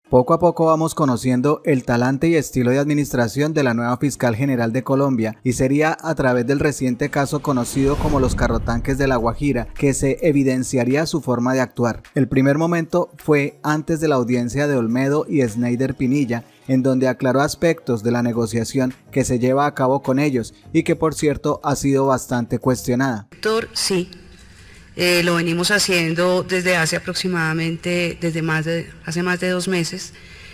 Poco a poco vamos conociendo el talante y estilo de administración de la nueva fiscal general de Colombia, y sería a través del reciente caso conocido como los carrotanques de La Guajira que se evidenciaría su forma de actuar. El primer momento fue antes de la audiencia de Olmedo y Snyder Pinilla, en donde aclaró aspectos de la negociación que se lleva a cabo con ellos y que, por cierto, ha sido bastante cuestionada. Sí. Lo venimos haciendo desde hace aproximadamente, hace más de 2 meses.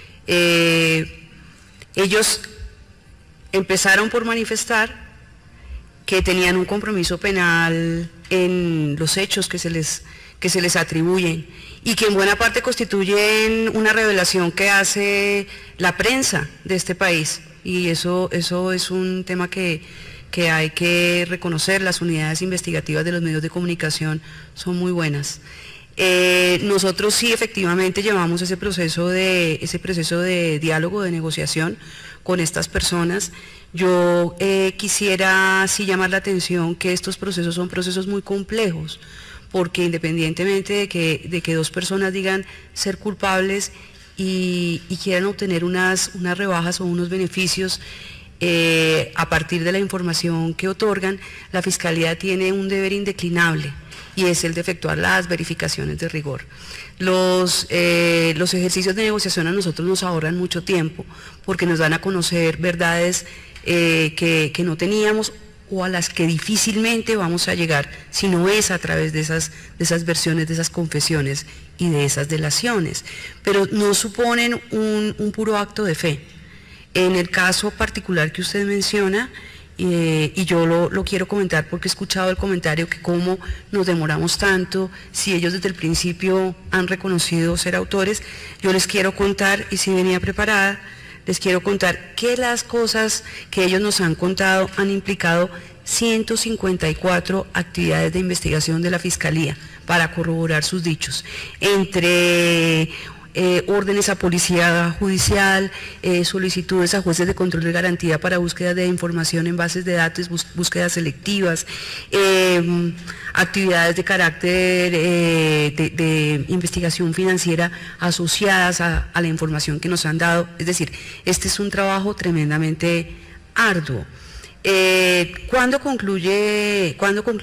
Ellos empezaron por manifestar que tenían un compromiso penal en los hechos que se les atribuyen y que en buena parte constituyen una revelación que hace la prensa de este país, y eso es un tema que hay que reconocer. Las unidades investigativas de los medios de comunicación son muy buenas. Nosotros sí efectivamente llevamos ese proceso de diálogo, de negociación con estas personas. Yo quisiera sí llamar la atención que estos procesos son procesos muy complejos, porque independientemente de que 2 personas digan ser culpables y quieran obtener unas rebajas o unos beneficios, a partir de la información que otorgan, la Fiscalía tiene un deber indeclinable, y es el de efectuar las verificaciones de rigor. Los ejercicios de negociación a nosotros nos ahorran mucho tiempo, porque nos dan a conocer verdades que no teníamos, o a las que difícilmente vamos a llegar si no es a través de esas versiones, de esas confesiones y de esas delaciones, pero no suponen un puro acto de fe. En el caso particular que usted menciona, y yo lo quiero comentar porque he escuchado el comentario que cómo nos demoramos tanto, si ellos desde el principio han reconocido ser autores, yo les quiero contar, y si venía preparada, les quiero contar que las cosas que ellos nos han contado han implicado 154 actividades de investigación de la Fiscalía para corroborar sus dichos, entre órdenes a policía judicial, solicitudes a jueces de control de garantía para búsqueda de información en bases de datos, búsquedas selectivas, actividades de carácter de investigación financiera asociadas a la información que nos han dado. Es decir, este es un trabajo tremendamente arduo. ¿Cuándo concluye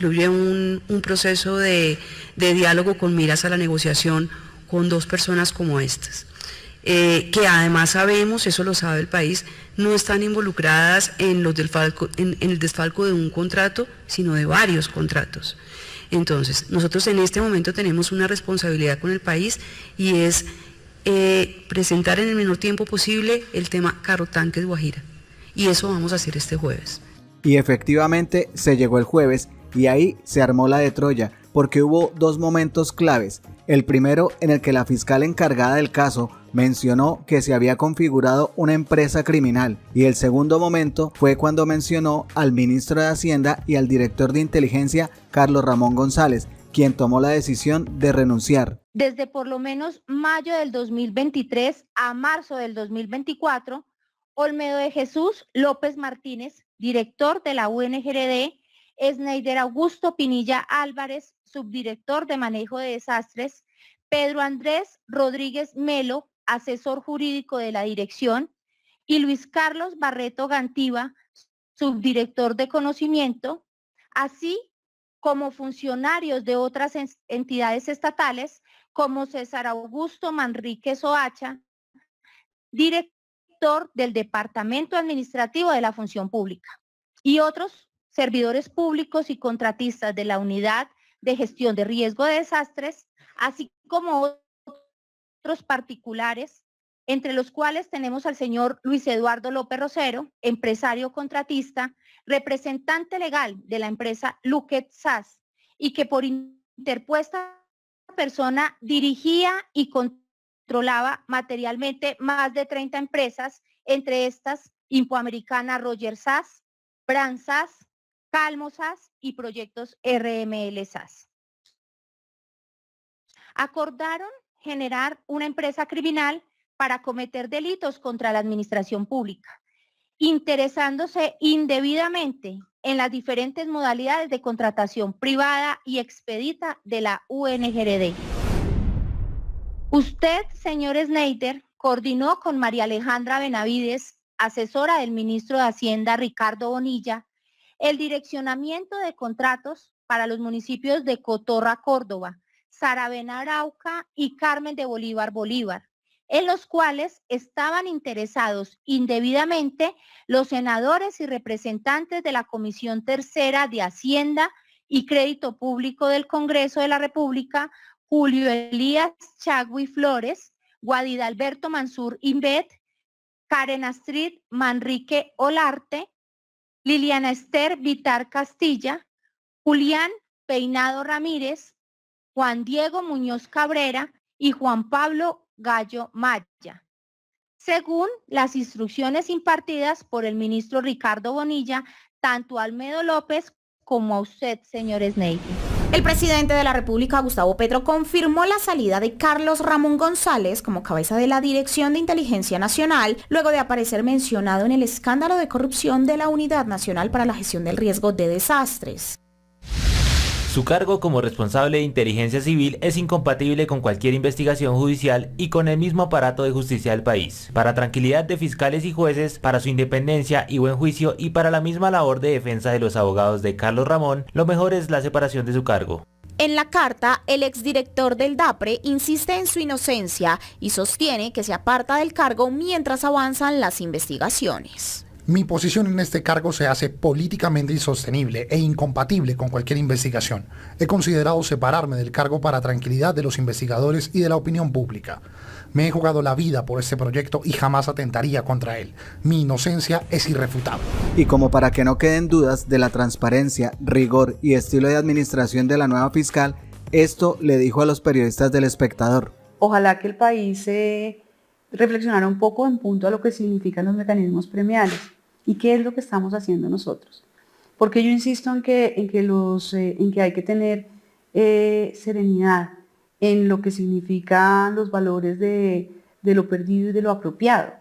un proceso de diálogo con miras a la negociación con 2 personas como estas? Que además sabemos, eso lo sabe el país, no están involucradas en el desfalco de un contrato, sino de varios contratos. Entonces, nosotros en este momento tenemos una responsabilidad con el país, y es presentar en el menor tiempo posible el tema Carrotanques Guajira, y eso vamos a hacer este jueves. Y efectivamente se llegó el jueves, y ahí se armó la de Troya, porque hubo 2 momentos claves. El primero, en el que la fiscal encargada del caso mencionó que se había configurado una empresa criminal, y el segundo momento fue cuando mencionó al ministro de Hacienda y al director de inteligencia, Carlos Ramón González, quien tomó la decisión de renunciar. Desde por lo menos mayo del 2023 a marzo del 2024, Olmedo de Jesús López Martínez, director de la UNGRD, Snyder Augusto Pinilla Álvarez, subdirector de manejo de desastres, Pedro Andrés Rodríguez Melo, asesor jurídico de la dirección, y Luis Carlos Barreto Gantiva, subdirector de conocimiento, así como funcionarios de otras entidades estatales, como César Augusto Manrique Soacha, director del Departamento Administrativo de la Función Pública, y otros servidores públicos y contratistas de la Unidad de Gestión de Riesgo de Desastres, así como otros particulares, entre los cuales tenemos al señor Luis Eduardo López Rosero, empresario contratista, representante legal de la empresa Luquet SAS, y que por interpuesta persona dirigía y controlaba materialmente más de 30 empresas, entre estas Impoamericana Roger SAS, Bran SAS, Calmo SAS y Proyectos RML SAS. Acordaron generar una empresa criminal para cometer delitos contra la administración pública, interesándose indebidamente en las diferentes modalidades de contratación privada y expedita de la UNGRD. Usted, señor Snyder, coordinó con María Alejandra Benavides, asesora del ministro de Hacienda Ricardo Bonilla, el direccionamiento de contratos para los municipios de Cotorra, Córdoba, Saravena, Arauca y Carmen de Bolívar, Bolívar, en los cuales estaban interesados indebidamente los senadores y representantes de la Comisión Tercera de Hacienda y Crédito Público del Congreso de la República, Julio Elías Chagui Flores, Guadida Alberto Mansur Invet, Karen Astrid Manrique Olarte, Liliana Esther Vitar Castilla, Julián Peinado Ramírez, Juan Diego Muñoz Cabrera y Juan Pablo Gallo Maya, según las instrucciones impartidas por el ministro Ricardo Bonilla, tanto a Almedo López como a usted, señor Sneidy. El presidente de la República, Gustavo Petro, confirmó la salida de Carlos Ramón González como cabeza de la Dirección de Inteligencia Nacional, luego de aparecer mencionado en el escándalo de corrupción de la Unidad Nacional para la Gestión del Riesgo de Desastres. Su cargo como responsable de inteligencia civil es incompatible con cualquier investigación judicial y con el mismo aparato de justicia del país. Para tranquilidad de fiscales y jueces, para su independencia y buen juicio y para la misma labor de defensa de los abogados de Carlos Ramón, lo mejor es la separación de su cargo. En la carta, el exdirector del DAPRE insiste en su inocencia y sostiene que se aparta del cargo mientras avanzan las investigaciones. Mi posición en este cargo se hace políticamente insostenible e incompatible con cualquier investigación. He considerado separarme del cargo para tranquilidad de los investigadores y de la opinión pública. Me he jugado la vida por este proyecto y jamás atentaría contra él. Mi inocencia es irrefutable. Y como para que no queden dudas de la transparencia, rigor y estilo de administración de la nueva fiscal, esto le dijo a los periodistas del Espectador. Ojalá que el país reflexionara un poco en punto a lo que significan los mecanismos premiales. ¿Y qué es lo que estamos haciendo nosotros? Porque yo insisto en que hay que tener serenidad en lo que significan los valores de lo perdido y de lo apropiado.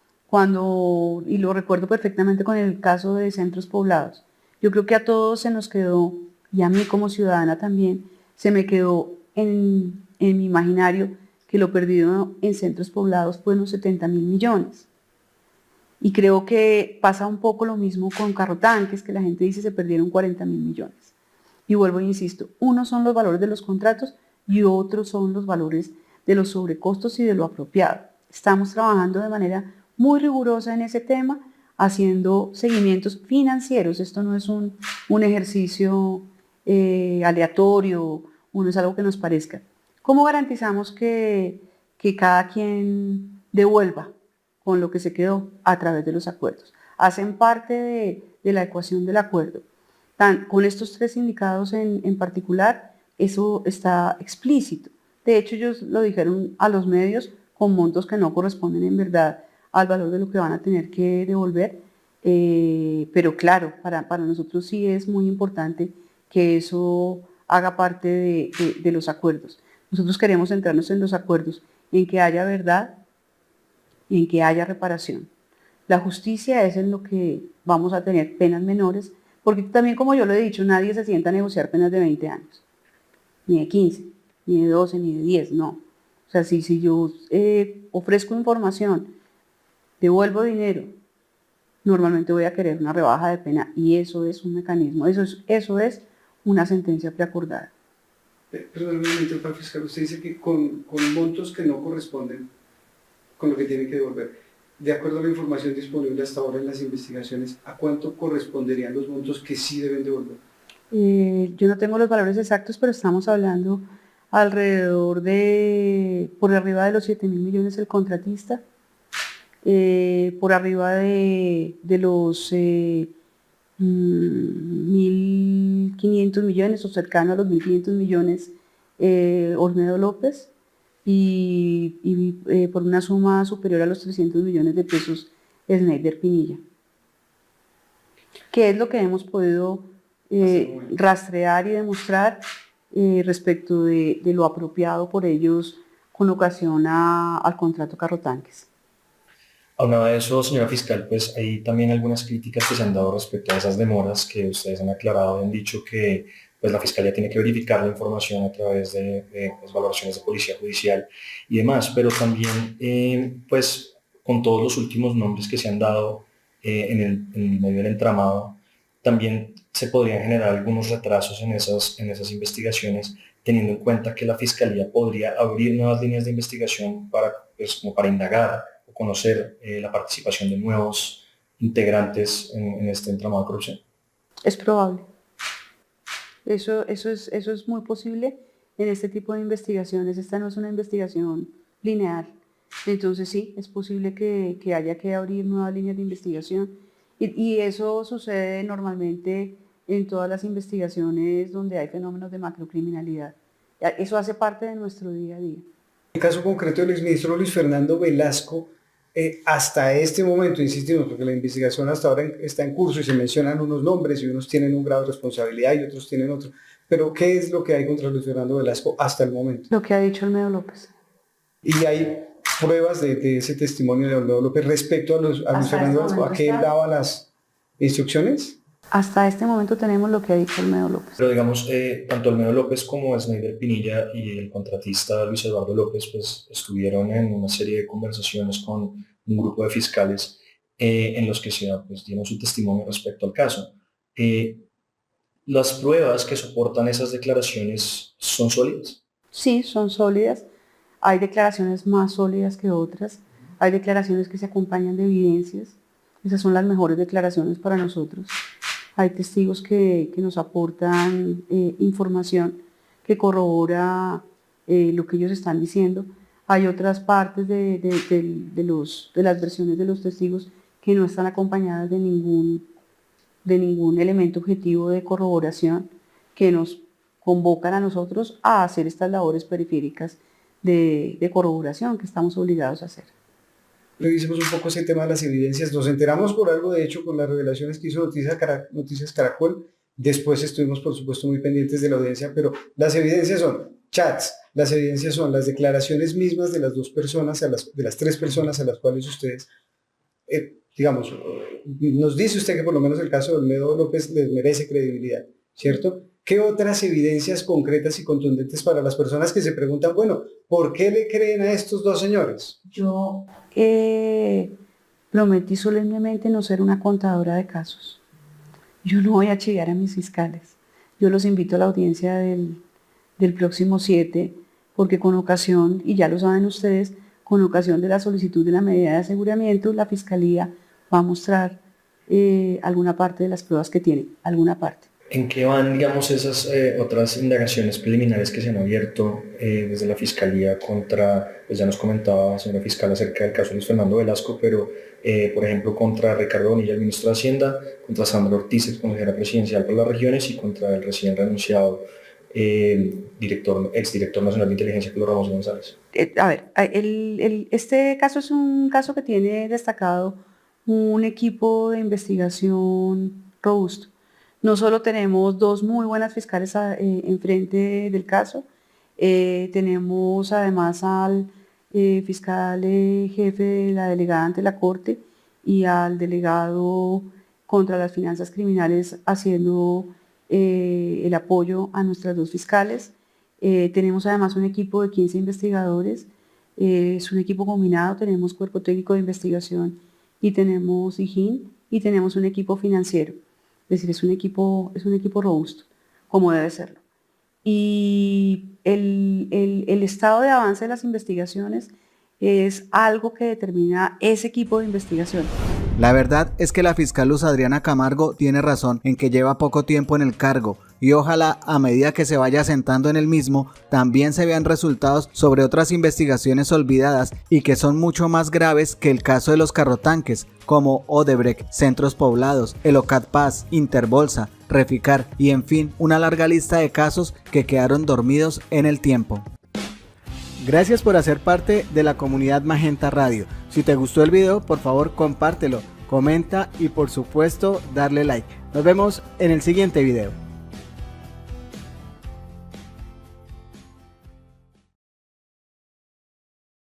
Y lo recuerdo perfectamente con el caso de centros poblados. Yo creo que a todos se nos quedó, y a mí como ciudadana también, se me quedó en mi imaginario que lo perdido en centros poblados fue unos 70.000 millones. Y creo que pasa un poco lo mismo con carrotanques, que la gente dice se perdieron 40.000 millones. Y vuelvo e insisto, unos son los valores de los contratos y otros son los valores de los sobrecostos y de lo apropiado. Estamos trabajando de manera muy rigurosa en ese tema, haciendo seguimientos financieros. Esto no es un ejercicio aleatorio, no es algo que nos parezca. ¿Cómo garantizamos que cada quien devuelva con lo que se quedó a través de los acuerdos? Hacen parte de la ecuación del acuerdo. Con estos tres indicados en particular, eso está explícito. De hecho, ellos lo dijeron a los medios con montos que no corresponden en verdad al valor de lo que van a tener que devolver. Pero claro, para nosotros sí es muy importante que eso haga parte de los acuerdos. Nosotros queremos centrarnos en los acuerdos, en que haya verdad y en que haya reparación. La justicia es en lo que vamos a tener penas menores, porque también, como yo lo he dicho, nadie se sienta a negociar penas de 20 años, ni de 15, ni de 12, ni de 10, no. O sea, si yo ofrezco información, devuelvo dinero, normalmente voy a querer una rebaja de pena, y eso es un mecanismo, eso es una sentencia preacordada. Perdón un momento, para fiscal, usted dice que con montos que no corresponden con lo que tiene que devolver, de acuerdo a la información disponible hasta ahora en las investigaciones, ¿a cuánto corresponderían los montos que sí deben devolver? Yo no tengo los valores exactos, pero estamos hablando alrededor por arriba de los 7.000 millones el contratista, por arriba de los 1.500 millones o cercano a los 1.500 millones Olmedo López, y por una suma superior a los 300 millones de pesos Sneider Pinilla. ¿Qué es lo que hemos podido rastrear y demostrar respecto de lo apropiado por ellos con ocasión al contrato Carrotanques? Aunado a eso, señora fiscal, pues hay también algunas críticas que se han dado respecto a esas demoras que ustedes han aclarado y han dicho que pues la Fiscalía tiene que verificar la información a través de pues, valoraciones de policía judicial y demás, pero también pues con todos los últimos nombres que se han dado en el medio del entramado, también se podrían generar algunos retrasos en esas investigaciones, teniendo en cuenta que la Fiscalía podría abrir nuevas líneas de investigación pues, como para indagar o conocer la participación de nuevos integrantes en este entramado de corrupción. Es probable. Eso es muy posible en este tipo de investigaciones. Esta no es una investigación lineal. Entonces sí, es posible que haya que abrir nuevas líneas de investigación. Y eso sucede normalmente en todas las investigaciones donde hay fenómenos de macrocriminalidad. Eso hace parte de nuestro día a día. En el caso concreto del exministro Luis Fernando Velasco, hasta este momento, insistimos, porque la investigación hasta ahora está en curso y se mencionan unos nombres y unos tienen un grado de responsabilidad y otros tienen otro. Pero ¿qué es lo que hay contra Luis Fernando Velasco hasta el momento? Lo que ha dicho Olmedo López. ¿Y hay pruebas de ese testimonio de Olmedo López respecto a Luis Fernando Velasco? ¿A qué él daba las instrucciones? Hasta este momento tenemos lo que ha dicho Olmedo López. Pero digamos, tanto Olmedo López como Sneider Pinilla y el contratista Luis Eduardo López pues, estuvieron en una serie de conversaciones con un grupo de fiscales en los que pues, dieron su testimonio respecto al caso. ¿Las pruebas que soportan esas declaraciones son sólidas? Sí, son sólidas. Hay declaraciones más sólidas que otras. Hay declaraciones que se acompañan de evidencias. Esas son las mejores declaraciones para nosotros. Hay testigos que nos aportan información que corrobora lo que ellos están diciendo. Hay otras partes de las versiones de los testigos que no están acompañadas de ningún elemento objetivo de corroboración que nos convocan a nosotros a hacer estas labores periféricas de corroboración que estamos obligados a hacer. Revisemos un poco ese tema de las evidencias. Nos enteramos por algo, de hecho, con las revelaciones que hizo Noticias Caracol. Después estuvimos, por supuesto, muy pendientes de la audiencia, pero las evidencias son chats, las evidencias son las declaraciones mismas de las dos personas, de las tres personas a las cuales ustedes, digamos, nos dice usted que por lo menos el caso de Olmedo López les merece credibilidad, ¿cierto? ¿Qué otras evidencias concretas y contundentes para las personas que se preguntan, bueno, ¿por qué le creen a estos dos señores? Yo prometí solemnemente no ser una contadora de casos. Yo no voy a chivar a mis fiscales. Yo los invito a la audiencia del próximo 7, porque con ocasión, y ya lo saben ustedes, con ocasión de la solicitud de la medida de aseguramiento, la Fiscalía va a mostrar alguna parte de las pruebas que tiene, alguna parte. ¿En qué van, digamos, esas otras indagaciones preliminares que se han abierto desde la Fiscalía contra, pues ya nos comentaba, señora fiscal, acerca del caso de Luis Fernando Velasco, pero, por ejemplo, contra Ricardo Bonilla, el ministro de Hacienda, contra Sandra Ortiz, consejera presidencial por las regiones, y contra el recién renunciado exdirector nacional de inteligencia, Carlos Ramos González? A ver, este caso es un caso que tiene destacado un equipo de investigación robusto. No solo tenemos dos muy buenas fiscales enfrente del caso, tenemos además al fiscal jefe de la delegada ante la Corte y al delegado contra las finanzas criminales haciendo el apoyo a nuestras dos fiscales. Tenemos además un equipo de 15 investigadores, es un equipo combinado, tenemos cuerpo técnico de investigación y tenemos IGIN y tenemos un equipo financiero. Es decir, es un equipo robusto, como debe serlo. Y el estado de avance de las investigaciones es algo que determina ese equipo de investigación. La verdad es que la fiscal Luz Adriana Camargo tiene razón en que lleva poco tiempo en el cargo y ojalá a medida que se vaya asentando en el mismo también se vean resultados sobre otras investigaciones olvidadas y que son mucho más graves que el caso de los carrotanques como Odebrecht, Centros Poblados, el OCAD Paz, Interbolsa, Reficar y en fin una larga lista de casos que quedaron dormidos en el tiempo. Gracias por hacer parte de la comunidad Magenta Radio. Si te gustó el video, por favor compártelo, comenta y por supuesto darle like. Nos vemos en el siguiente video.